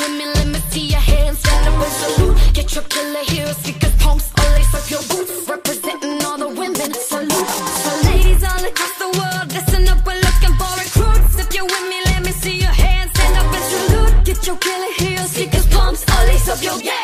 with me, let me see your hands. Stand up and salute. Get your killer heels, sneakers, pumps, all lace up your boots. Representing all the women, salute. So ladies all across the world, listen up, we're looking for recruits. If you're with me, let me see your hands. Stand up and salute. Get your killer heels, sneakers, pumps, all lace up your